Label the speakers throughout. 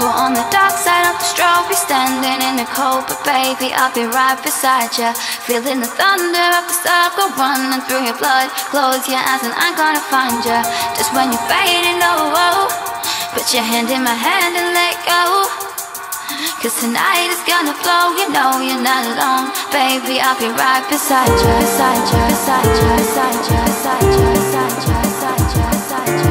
Speaker 1: on the dark side of the strobe, you're standing in the cold, but baby, I'll be right beside you. Feeling the thunder of the circle running through your blood. Close your eyes and I'm gonna find you. Just when you're fading, oh, put your hand in my hand and let go. 'Cause tonight is gonna flow, you know you're not alone. Baby, I'll be right beside you, beside you, beside you, beside you, beside you, beside you, beside you, beside you, beside you, beside you, beside you.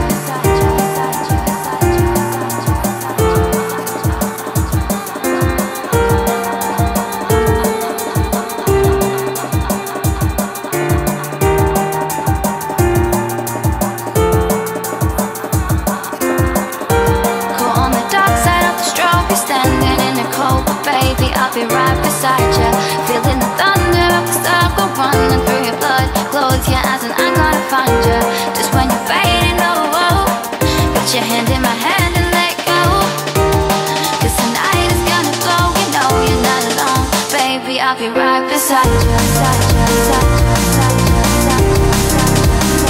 Speaker 1: Baby, I'll be right beside you. Feeling the thunder of the circle running through your blood. Close your eyes and I'm gonna find you. Just when you're fading, oh, put your hand in my hand and let go. 'Cause tonight is gonna flow, you know you're not alone. Baby, I'll be right beside you, beside you, beside you, beside you, beside you, beside you.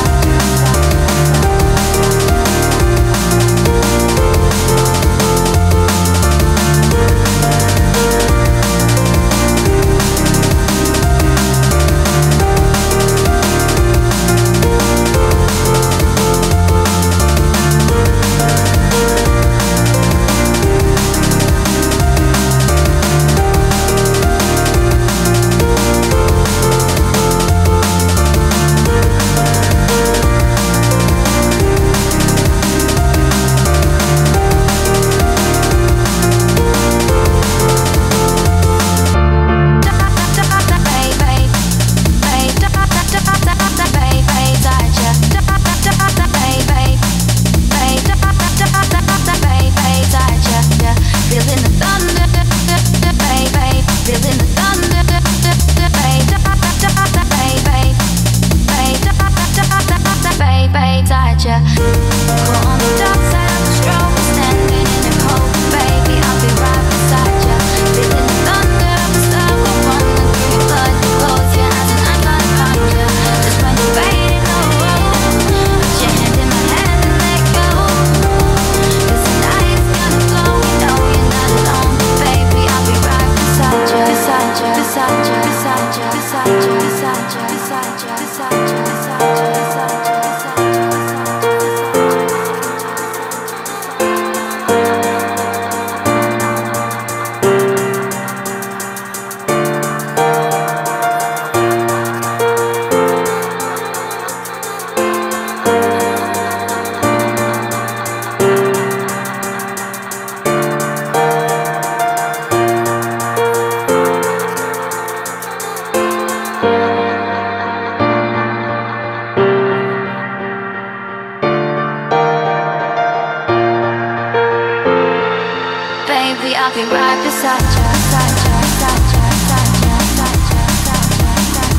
Speaker 1: I'll be right beside you, beside you, beside you, beside you, beside you, beside you, beside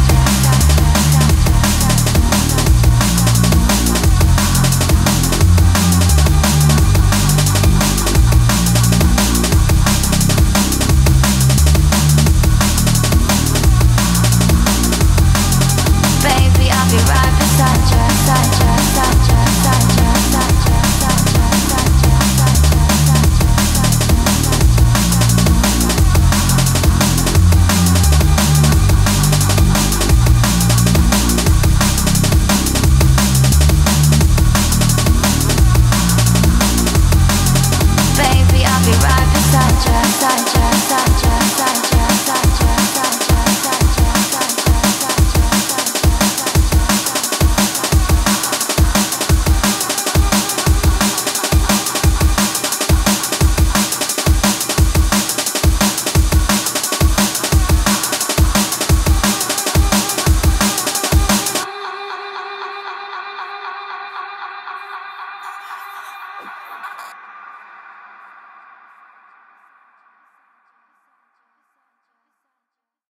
Speaker 1: you. Baby, I'll be right beside you, beside you, beside you.